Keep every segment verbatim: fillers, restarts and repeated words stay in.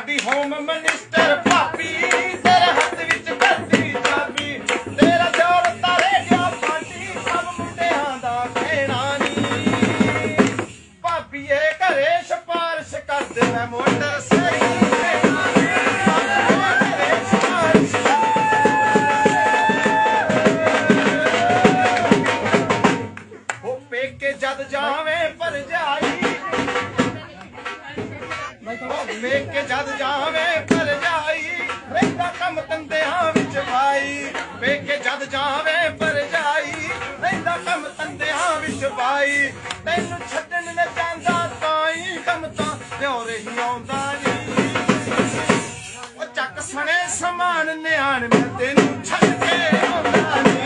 ਸਾਡੀ home minister ਭਾਬੀ ਤੇਰੇ ਹੱਥ ਵਿੱਚ ਕਰਦੀ ਚਾਬੀ ਤੇਰਾ ਜੋਰ ਤਾਰੇ ਗਿਆ ਪਾਟੀ ਸਭ ਮੁੰਡਿਆਂ ਦਾ ਕਹਿਣਾ ਨੀ ਭਾਬੀ ਇਹ ਘਰੇ ਸਿਫਾਰਿਸ਼ ਕਰਦੇ ਮੈਂ ਮੋਟਰ ਸਾਈਕਲ जद जावे पर जाई वेख के जद जावे पर जाई रहिंदा कम तंदियां विच भाई वेख के जद जावे पर जाई रहिंदा कम तंदियां विच भाई तैनू छड्डण न चांदा ताई कम तां न्योरे ही आउंदा नी ओ चक सने समान नियाण मैं तैनू छड्ड के आउंदा नी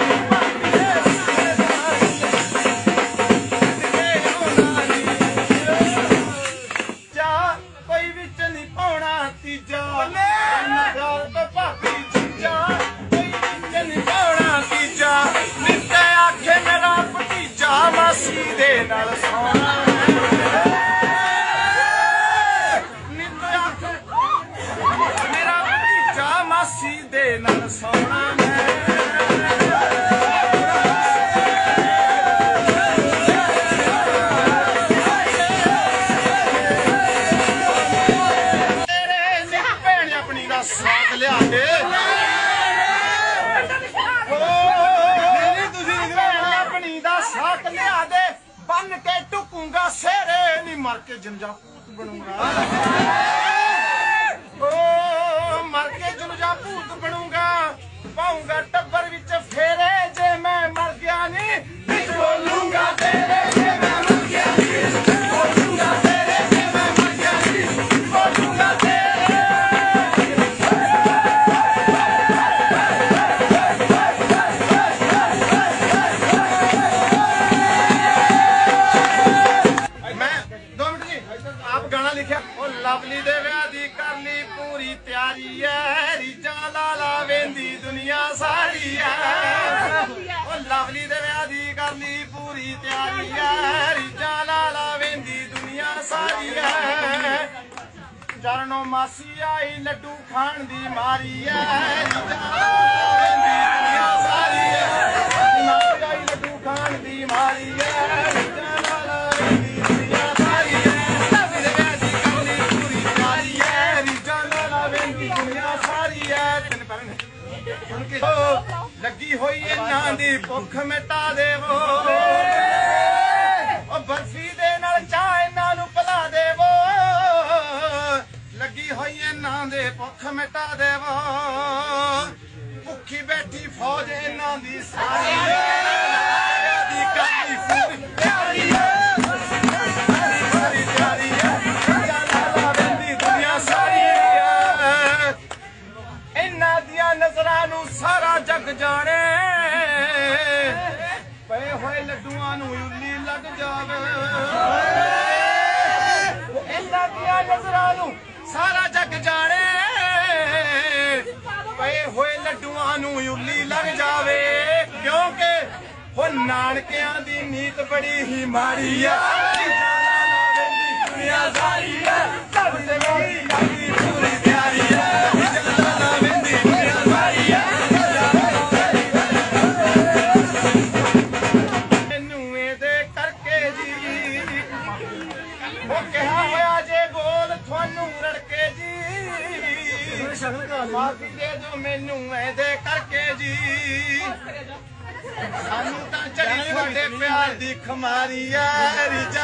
मर के जंजा भूत बनूंगा ओ मर के जंजा भूत बनूंगा पाऊंगा टब्बर विच फेरे जे मैं मर गया नी बिच बोलूंगा तेरे जे मैं मर गया नी बोलूंगा तेरे जे मैं मर गया नी बोलूंगा लवली दे व्याह दी कर ली पूरी तैयारी है रीजा लाला वेंदी दुनिया सारी है ओ लवली दे व्याह दी कर ली पूरी तैयारी है रीजा लाला वेंदी दुनिया सारी है चरणों मासी आई लड्डू खान दी मारी है रीजा लाला वेंदी दुनिया सारी है मासी आई लड्डू खान दी मारी है रीजा लाला वेंदी दुनिया सारी है लगी हुई इन्हां दी भुख मिटा देवो बर्फी दे नाल चाह इन्हां नूं पिला देवो लगी हुई इन्हां दे भुख मिटा देवो भुखी बैठी फौज इन्हां दी सारी दी काली फूक प्यारी सारा जग जाने पे होए लड्डुआं नूं उल्ली लग जावे इन्हां दियां नज़रां नूं सारा जग जाने पे होए लड्डुआं नूं उल्ली लग जावे क्योंकि हो नानकियां दी नीत बड़ी ही माड़ी है दुनिया सारी है सबसे बड़ी लगी पूरी प्यारी है माफी दे दो मैनू ऐदे करके जी सानू तां चढ़ी तुहाडे प्यार दी खमारी है